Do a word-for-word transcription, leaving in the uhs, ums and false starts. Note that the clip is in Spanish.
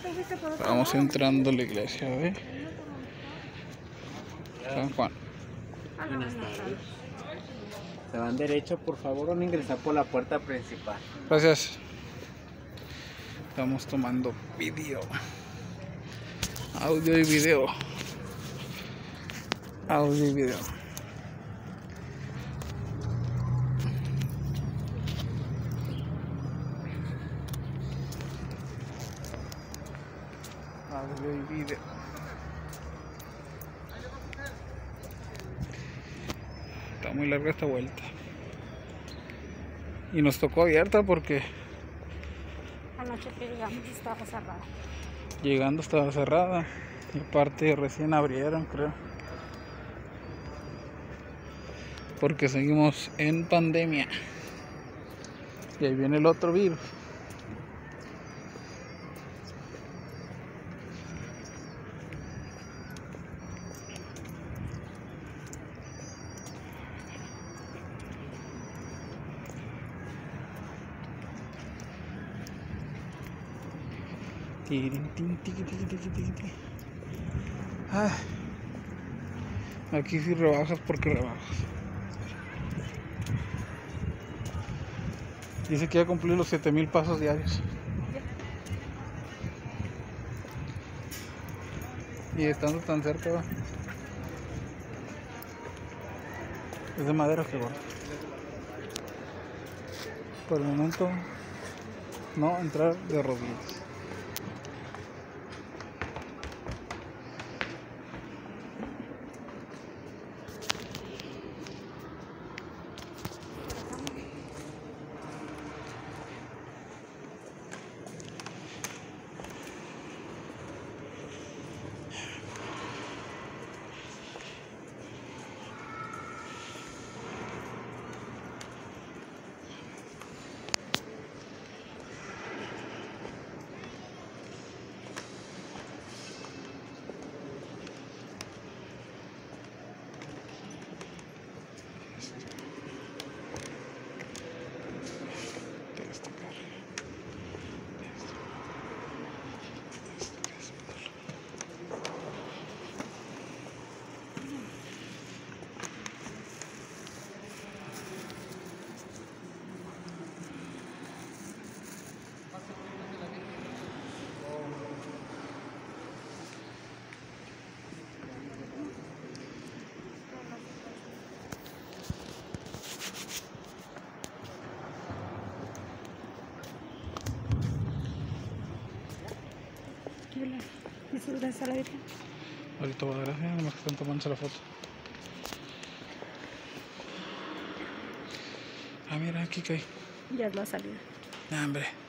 Vamos entrando a la iglesia, ¿ve? San Juan. Buenas tardes. Se van derecho, por favor, van a ingresar por la puerta principal. Gracias. Estamos tomando video. Audio y video. Audio y video. Audio y video. Está muy larga esta vuelta. Y nos tocó abierta porque anoche que llegamos estaba cerrada. Llegando estaba cerrada. Y aparte recién abrieron, creo. Porque seguimos en pandemia. Y ahí viene el otro virus. Ah, aquí sí rebajas porque rebajas. Dice que ya cumplí los siete mil pasos diarios. Y estando tan cerca, va. Es de madera que gordo. Por el momento no entrar de rodillas. Gracias a la Virgen. Ahorita va a dar gracias, nomás que están tomándose la foto. Ah, mira, aquí cae. Ya es la salida. Ah, hombre.